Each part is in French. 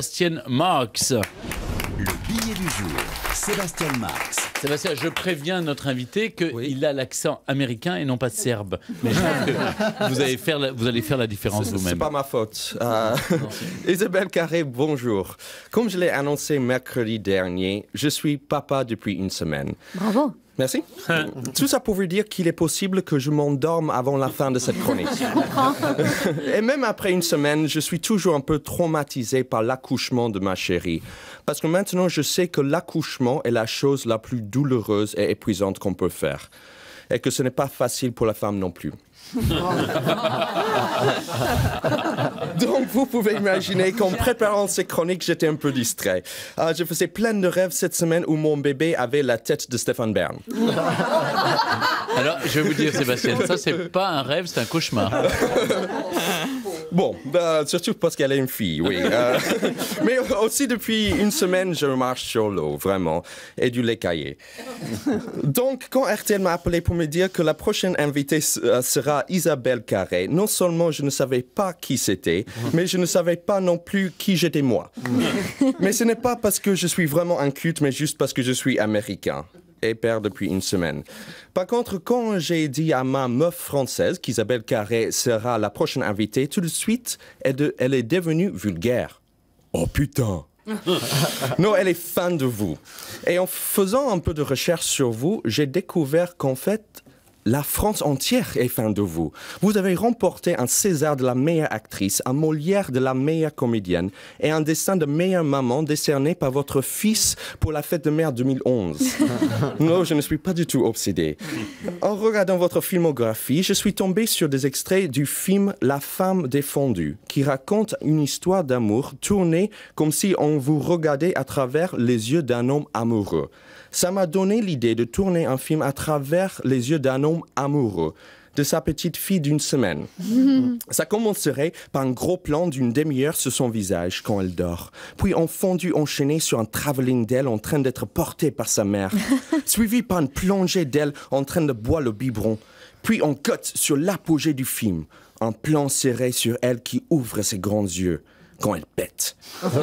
Sébastien Marx. Le billet du jour, Sébastien Marx. Sébastien, je préviens notre invité qu'il a l'accent américain et non pas serbe. Mais je pense que vous allez faire la différence vous-même. C'est pas ma faute. Isabelle Carré, bonjour. Comme je l'ai annoncé mercredi dernier, je suis papa depuis une semaine. Bravo. Merci. Tout ça pour vous dire qu'il est possible que je m'endorme avant la fin de cette chronique. Et même après une semaine, je suis toujours un peu traumatisé par l'accouchement de ma chérie. Parce que maintenant, je sais que l'accouchement est la chose la plus douloureuse et épuisante qu'on peut faire. Et que ce n'est pas facile pour la femme non plus. Donc, vous pouvez imaginer qu'en préparant ces chroniques, j'étais un peu distrait. Je faisais plein de rêves cette semaine où mon bébé avait la tête de Stéphane Bern. Alors, je vais vous dire, Sébastien, ça, c'est pas un rêve, c'est un cauchemar. Bon, surtout parce qu'elle est une fille, oui. Mais aussi, depuis une semaine, je marche sur l'eau, vraiment, et du lait caillé. Donc, quand RTL m'a appelé pour me dire que la prochaine invitée sera Isabelle Carré, non seulement je ne savais pas qui c'était, mais je ne savais pas non plus qui j'étais moi. Mais ce n'est pas parce que je suis vraiment un culte, mais juste parce que je suis américain et père depuis une semaine. Par contre, quand j'ai dit à ma meuf française qu'Isabelle Carré sera la prochaine invitée, tout de suite, elle est devenue vulgaire. Oh putain! Non, elle est fan de vous. Et en faisant un peu de recherche sur vous, j'ai découvert qu'en fait, la France entière est fan de vous. Vous avez remporté un César de la meilleure actrice, un Molière de la meilleure comédienne et un destin de meilleure maman décerné par votre fils pour la fête de mère 2011. Non, je ne suis pas du tout obsédé. En regardant votre filmographie, je suis tombé sur des extraits du film La femme défendue, qui raconte une histoire d'amour tournée comme si on vous regardait à travers les yeux d'un homme amoureux. Ça m'a donné l'idée de tourner un film à travers les yeux d'un homme amoureux de sa petite fille d'une semaine. Ça commencerait par un gros plan d'une demi-heure sur son visage quand elle dort, puis un fondu enchaîné sur un travelling d'elle en train d'être portée par sa mère, suivi par une plongée d'elle en train de boire le biberon, puis on cut sur l'apogée du film, un plan serré sur elle qui ouvre ses grands yeux quand elle pète.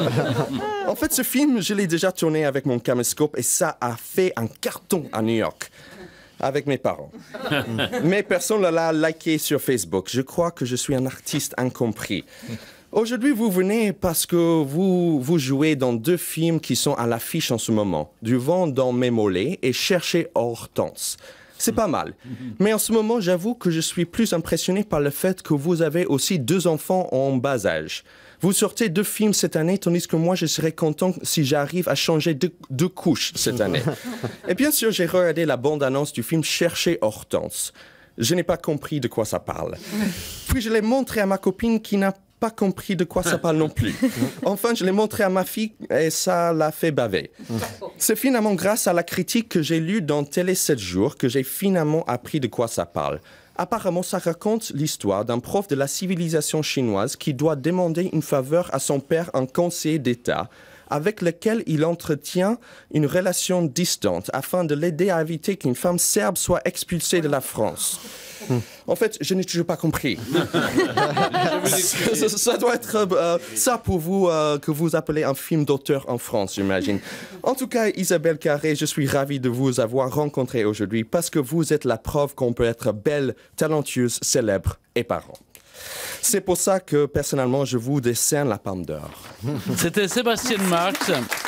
En fait, ce film, je l'ai déjà tourné avec mon caméscope et ça a fait un carton à New York avec mes parents. Mais personne ne l'a liké sur Facebook. Je crois que je suis un artiste incompris. Aujourd'hui, vous venez parce que vous jouez dans 2 films qui sont à l'affiche en ce moment. Du vent dans mes mollets et Chercher Hortense. C'est pas mal. Mais en ce moment, j'avoue que je suis plus impressionné par le fait que vous avez aussi 2 enfants en bas âge. Vous sortez 2 films cette année, tandis que moi, je serais content si j'arrive à changer 2 couches cette année. Et bien sûr, j'ai regardé la bande-annonce du film Chercher Hortense. Je n'ai pas compris de quoi ça parle. Puis je l'ai montré à ma copine qui n'a pas compris de quoi ça parle non plus. Enfin, je l'ai montré à ma fille et ça l'a fait baver. C'est finalement grâce à la critique que j'ai lue dans Télé 7 jours que j'ai finalement appris de quoi ça parle. Apparemment, ça raconte l'histoire d'un prof de la civilisation chinoise qui doit demander une faveur à son père, un conseiller d'État, avec lequel il entretient une relation distante afin de l'aider à éviter qu'une femme serbe soit expulsée de la France. En fait, je n'ai toujours pas compris. Ça doit être ça pour vous que vous appelez un film d'auteur en France, j'imagine. En tout cas, Isabelle Carré, je suis ravi de vous avoir rencontré aujourd'hui parce que vous êtes la preuve qu'on peut être belle, talentueuse, célèbre et parent. C'est pour ça que, personnellement, je vous décerne la Palme d'Or. C'était Sébastien Marx.